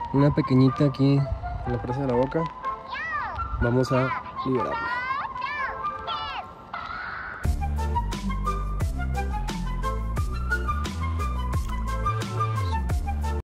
una pequeñita aquí en la presa de la boca. Vamos a liberarla.